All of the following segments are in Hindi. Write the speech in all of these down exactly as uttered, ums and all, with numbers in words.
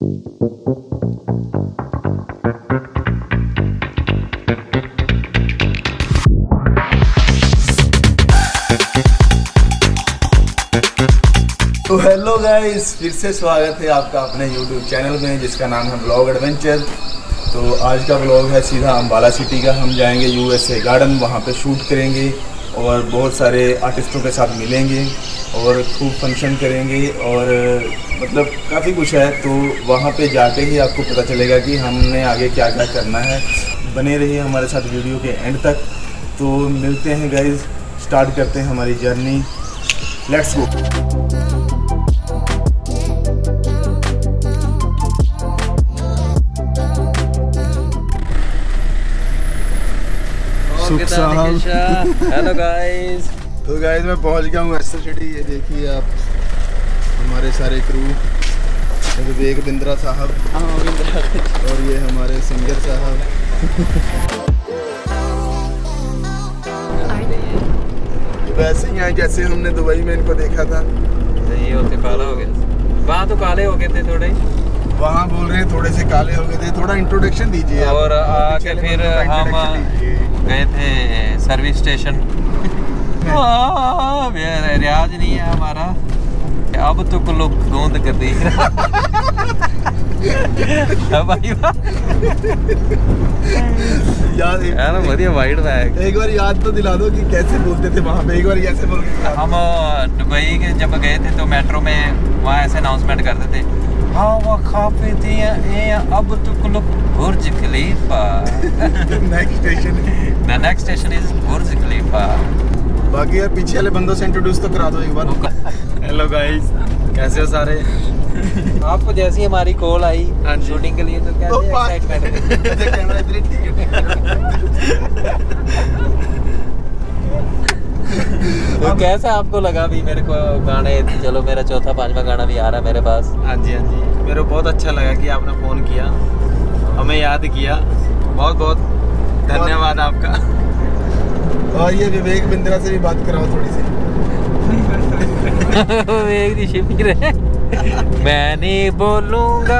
तो हेलो गाइस, फिर से स्वागत है आपका अपने यूट्यूब चैनल में जिसका नाम है ब्लॉग एडवेंचर। तो आज का ब्लॉग है सीधा अम्बाला सिटी का। हम जाएंगे यूएसए गार्डन, वहाँ पे शूट करेंगे और बहुत सारे आर्टिस्टों के साथ मिलेंगे और खूब फंक्शन करेंगे और मतलब काफ़ी कुछ है। तो वहाँ पे जाके ही आपको पता चलेगा कि हमने आगे क्या क्या करना है। बने रहिए हमारे साथ वीडियो के एंड तक। तो मिलते हैं गाइस, स्टार्ट करते हैं हमारी journey. Let's go. Hello guys. तो गाइस मैं पहुंच गया हूँ यूएसए सिटी। ये देखिए आप, हमारे सारे क्रू, विवेक बिंद्रा साहब और ये हमारे सिंगर साहब। वैसे ही हैं जैसे हमने दुबई में इनको देखा था। ये होते काला हो गया, वहाँ तो काले हो गए थे थोड़े, वहाँ बोल रहे हैं थोड़े से काले हो गए थे। थोड़ा इंट्रोडक्शन दीजिए। और आके फिर हम गए थे सर्विस स्टेशन। रियाज नहीं है हमारा, अब तो लोग गोंद कर दी। याद यार बढ़िया वाइड बैग। एक बार याद तो दिला दो कि कैसे बोलते थे वहाँ पे। एक बार कैसे बोल के हम दुबई के जब गए थे तो मेट्रो में वहाँ ऐसे अनाउंसमेंट करते थे, हाँ वो खाते थे अब तो लोग Burj Khalifa. Next station the next station is Burj Khalifa. बाकी यार पीछे वाले बंदों से इंट्रोड्यूस तो करा दो एक बार। हेलो गाइस, कैसे हो सारे? आपको जैसी हमारी कॉल आई शूटिंग के लिए तो कैसे एक्साइटमेंट है? कैमरा इधर ही ठीक है। तो कैसा आपको लगा भी मेरे को गाने? चलो मेरा चौथा पांचवा गाना भी आ रहा है मेरे पास। हाँ जी हाँ जी, मेरे को बहुत अच्छा लगा कि आपने फ़ोन किया, हमें याद किया। बहुत बहुत धन्यवाद आपका। और ये विवेक बिंद्रा से भी बात कराओ थोड़ी सी। विवेक दी शिपिंग रे, मैं नहीं बोलूँगा।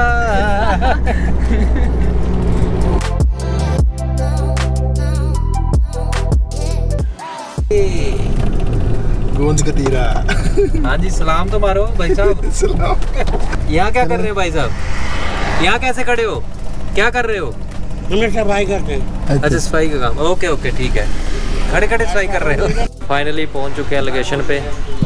गोंज कतीरा। हाँ जी, सलाम तो मारो भाई साहब। सलाम। यहाँ क्या कर रहे हो भाई साहब? यहाँ कैसे खड़े हो? क्या कर रहे हो? हमें सफाई करते हैं। अच्छा, सफाई का काम। ओके ओके ठीक है, खड़े खड़े सफाई कर रहे हो। फाइनली पहुँच चुके हैं लोकेशन पे।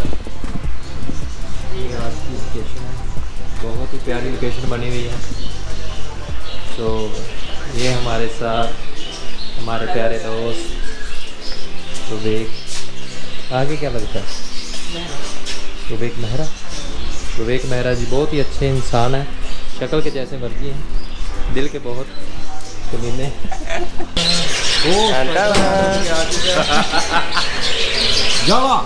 ये आज की लोकेशन है, बहुत ही प्यारी लोकेशन बनी हुई है। तो ये हमारे साथ हमारे प्यारे दोस्त विवेक, आगे क्या लगता है? विवेक मेहरा। विवेक मेहरा जी बहुत ही अच्छे इंसान हैं, शक्ल के जैसे मर्जी हैं, दिल के बहुत कमीने। जाला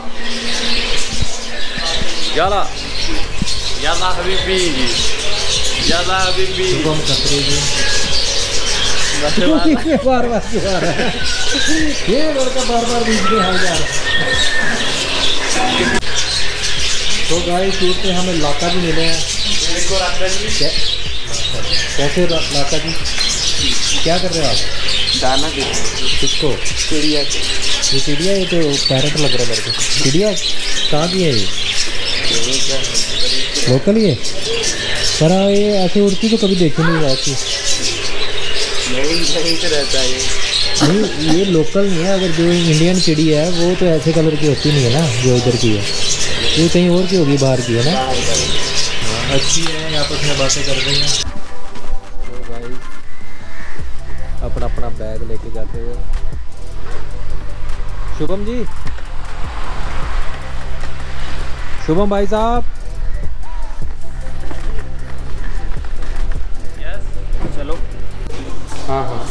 जाला जाला हबीबी, जाला हबीबी। शुभम खत्री जी बार बार बार ये लड़का बार बार बीच में आ जा रहा है। तो गाइस शूट में हमें लाका जी मिले हैं। कैसे लाका जी, क्या कर रहे हो आप? दाना दे किसको? चिड़िया को। ये चिड़िया, ये तो पैरट लग रहा है मेरे को। चिड़िया कहाँ की है? ये लोकल ही है, पर ये ऐसे उड़ती तो कभी देखी नहीं जाती। नहीं से रहता है ये। नहीं, ये लोकल नहीं है। अगर जो इंडियन चिड़िया है वो तो ऐसे कलर की होती नहीं है ना जो इधर की है। ये कहीं और की होगी, बाहर की है ना। अच्छी है, आपस में बातें कर रही हैं। तो भाई अपना अपना बैग लेके जाते हुए शुभम जी, शुभम भाई साहब। यस चलो। हाँ हाँ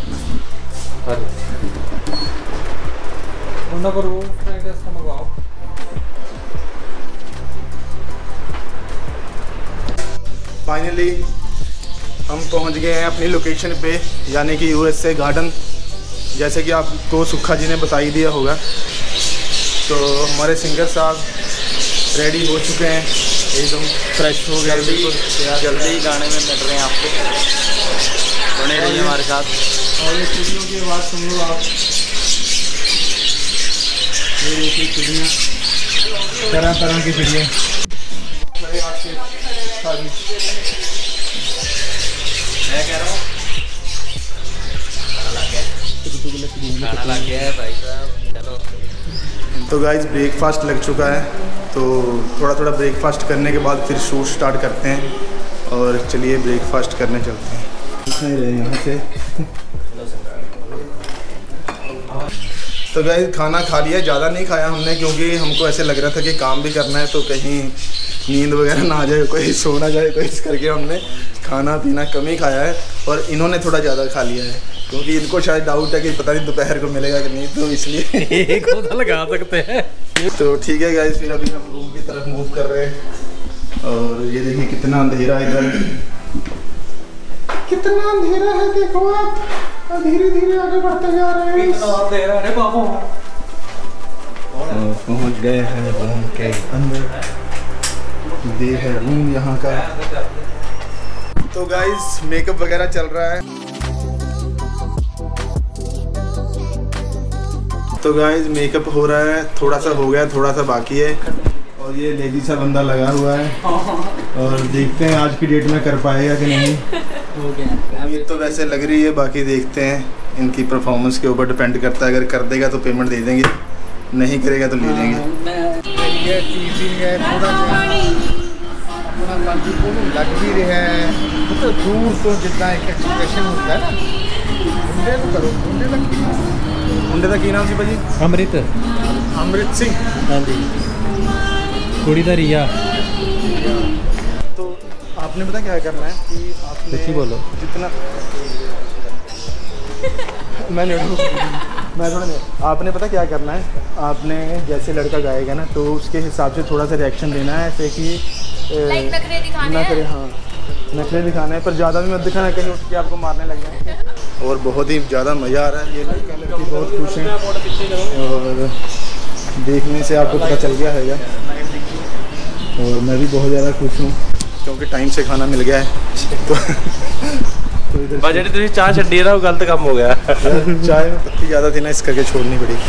मुंडा करो, फ्राइड राइस का मंगवाओ। फाइनली हम पहुंच गए हैं अपनी लोकेशन पे, यानी कि यूएसए गार्डन। जैसे कि आपको सुखा जी ने बता ही दिया होगा। तो हमारे सिंगर साहब रेडी हो चुके हैं एकदम फ्रेश हो गया बिल्कुल। जल्दी ही गाने में मिल रहे हैं आपको, बने रहिए हमारे साथ। और ये चिड़ियों की आवाज़ सुन लो आप, ये देखिए चिड़ियाँ, तरह तरह की चिड़ियाँ। मैं कह रहा हूँ खाना लग गया है भाई साहब, चलो। तो गाइस ब्रेकफास्ट लग चुका है, तो थोड़ा थोड़ा ब्रेकफास्ट करने के बाद फिर शूट स्टार्ट करते हैं। और चलिए ब्रेकफास्ट करने चलते हैं। नहीं रहे यहाँ से। तो गाइस खाना खा लिया, ज़्यादा नहीं खाया हमने, क्योंकि हमको ऐसे लग रहा था कि काम भी करना है, तो कहीं नींद वगैरह ना आ जाए, कोई सो ना जाए, तो इस करके हमने खाना पीना कम ही खाया है। और इन्होंने थोड़ा ज़्यादा खा लिया है, क्योंकि इनको शायद डाउट है कि पता नहीं दोपहर को मिलेगा कि नहीं, तो इसलिए एक तो लगा सकते हैं। तो ठीक है गाइस, फिर अभी हम रूम की तरफ मूव कर रहे हैं। और ये देखिए कितना अंधेरा है इधर, कितना अंधेरा है, देखो आप, धीरे धीरे आगे बढ़ते जा रहे हैं। कितना अंधेरा है बाबू। पहुंच गए हैं रूम के अंदर, ये है रूम यहाँ का। तो गाइस मेकअप वगैरह चल रहा है। तो गाइस मेकअप हो रहा है, थोड़ा सा हो गया, थोड़ा सा बाकी है। और ये लेडी सा बंदा लगा हुआ है, और देखते हैं आज की डेट में कर पाएगा कि नहीं। उम्मीद तो वैसे लग रही है, बाकी देखते हैं, इनकी परफॉर्मेंस के ऊपर डिपेंड करता है। अगर कर देगा तो पेमेंट दे देंगे, नहीं करेगा तो ले लेंगे। लग भी रहा है मतलब दूर तो जितना एक एक्सप्रेशन होता है ना, मुंडे तो करो, मुंडे तक मुंडे का की नाम सी भाजी? अमृत अमृत सिंह। हाँ जी, कुड़ी दा रिया। तो आपने पता क्या करना है कि आपने सच्ची बोलो, जितना मैं नहीं मैं थोड़ा नहीं, आपने पता क्या करना है, आपने जैसे लड़का गाएगा ना, तो उसके हिसाब से थोड़ा सा रिएक्शन देना है, ऐसे कि लाइक नखरे दिखाने ना करे। हाँ नखरे दिखाना है, पर ज़्यादा भी मत दिखाना, कहीं उठ के आपको मारने लग जाए। और बहुत ही ज़्यादा मज़ा आ रहा है, ये लड़का लड़की बहुत खुश हैं, और देखने से आपको पता चल गया है। और मैं भी बहुत ज़्यादा खुश हूँ, क्योंकि टाइम से खाना मिल गया है। तो तो इधर बजट तो चाय छड्डी रहा, गलत काम हो गया। चाय में पत्ती ज़्यादा थी ना, इस करके छोड़नी पड़ी।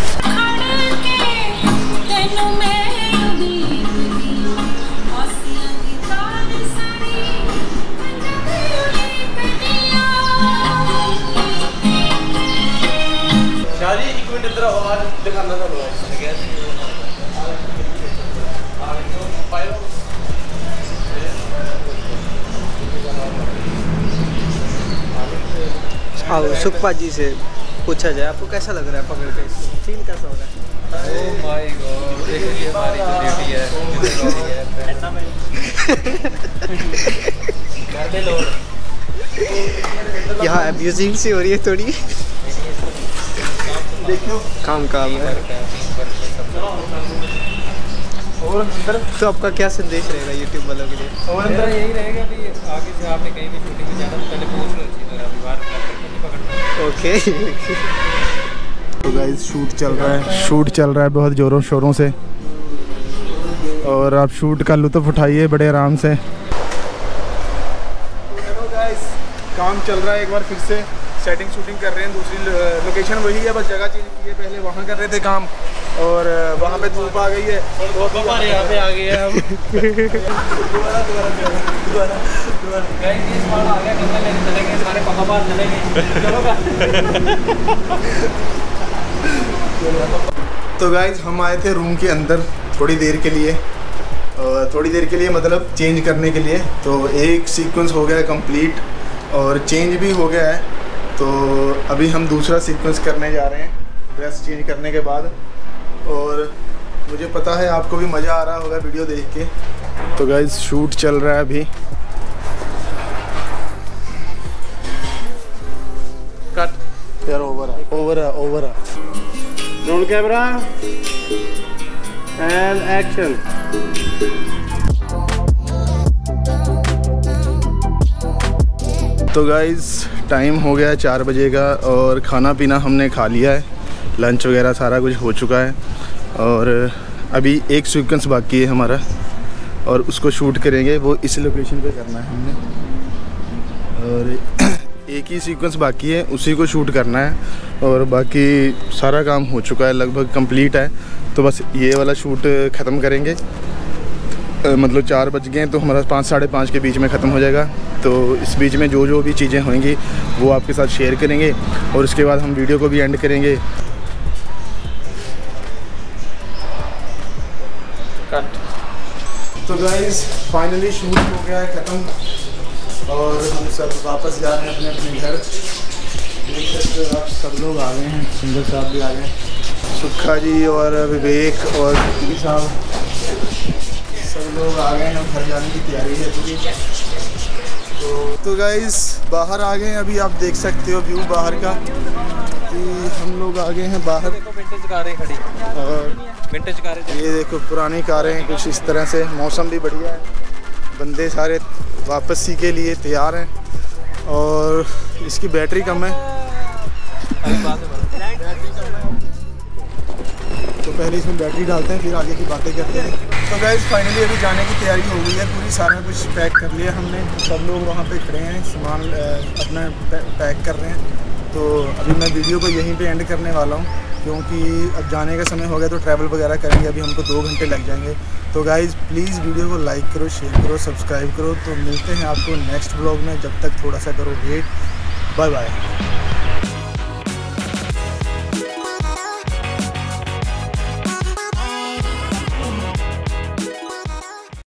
आओ सुखपा जी से पूछा जाए, आपको कैसा लग रहा है पकड़ के, फील कैसा हो रहा है? ओह माय गॉड, देखो ये हमारी तो ड्यूटी है, यहाँ अब्यूजिंग सी हो रही है थोड़ी, देखो काम काम है। और अंदर तो आपका क्या संदेश रहेगा यूट्यूब वालों के लिए? और मेरा अंदर यही रहेगा कि आगे से आपने कहीं भी शूटिंग में जाना तो पहले पूछ लो अच्छी तरह, अभी बाहर जाकर नहीं पकड़ना। ओके। तो गाइस शूट चल रहा है, शूट चल रहा है बहुत ज़ोरों शोरों से, और आप शूट का लुत्फ़ उठाइए बड़े आराम से। हेलो गाइस, काम चल रहा है, एक बार फिर से सेटिंग शूटिंग कर रहे हैं। दूसरी लोकेशन वही है, बस जगह चेंज की है। पहले वहाँ कर रहे थे काम, और वहाँ पे धूप आ गई है, तो हमारे यहाँ पे आ गए हम। दोबारा दोबारा दोबारा दोबारा गाइस ये सवाल आ गया, कितना लेने चलेंगे, सारे पापा पास चलेंगे, चलो। तो गाइज हम आए थे रूम के अंदर थोड़ी देर के लिए, और थोड़ी देर के लिए मतलब चेंज करने के लिए। तो एक सीक्वेंस हो गया कंप्लीट, और चेंज भी हो गया है। तो अभी हम दूसरा सीक्वेंस करने जा रहे हैं ड्रेस चेंज करने के बाद। और मुझे पता है आपको भी मज़ा आ रहा होगा वीडियो देख के। तो गाइज शूट चल रहा है अभी। कट यार, ओवर है ओवर है ओवर है। Roll camera and action. तो गाइज़ टाइम हो गया चार बजे का, और खाना पीना हमने खा लिया है, लंच वगैरह सारा कुछ हो चुका है। और अभी एक सीक्वेंस बाकी है हमारा, और उसको शूट करेंगे, वो इस लोकेशन पे करना है हमने। और एक ही सीक्वेंस बाकी है, उसी को शूट करना है और बाकी सारा काम हो चुका है, लगभग कंप्लीट है। तो बस ये वाला शूट ख़त्म करेंगे, मतलब चार बज गए हैं तो हमारा पाँच साढ़े पाँच के बीच में ख़त्म हो जाएगा। तो इस बीच में जो जो भी चीज़ें होंगी वो आपके साथ शेयर करेंगे और उसके बाद हम वीडियो को भी एंड करेंगे। तो गाइस फाइनली शूट हो गया है ख़त्म और हम सब वापस जा रहे हैं अपने अपने घर। देख सकते हो आप सब लोग आ गए हैं, सुंदर साहब भी आ गए, सुखा जी और विवेक और साहब सब लोग आ गए हैं। घर जाने की तैयारी है पूरी। तो तो गाइस बाहर आ गए हैं, अभी आप देख सकते हो व्यू बाहर का कि हम लोग आ गए हैं बाहर। देखो विंटेज कारें खड़ी, और विंटेज कारें ये देखो पुरानी कारें हैं कुछ इस तरह से। मौसम भी बढ़िया है, बंदे सारे वापसी के लिए तैयार हैं और इसकी बैटरी कम है तो पहले इसमें बैटरी डालते हैं फिर आगे की बातें करते हैं। तो गाइस फाइनली अभी जाने की तैयारी हो गई है पूरी, सारा कुछ पैक कर लिया हमने। सब लोग वहाँ पे खड़े हैं, सामान अपना पैक कर रहे हैं। तो अभी मैं वीडियो को यहीं पे एंड करने वाला हूँ क्योंकि अब जाने का समय हो गया तो ट्रैवल वगैरह करेंगे, अभी हमको दो घंटे लग जाएंगे। तो गाइस प्लीज़ वीडियो को लाइक करो, शेयर करो, सब्सक्राइब करो। तो मिलते हैं आपको नेक्स्ट व्लॉग में, जब तक थोड़ा सा करो वेट। Bye bye.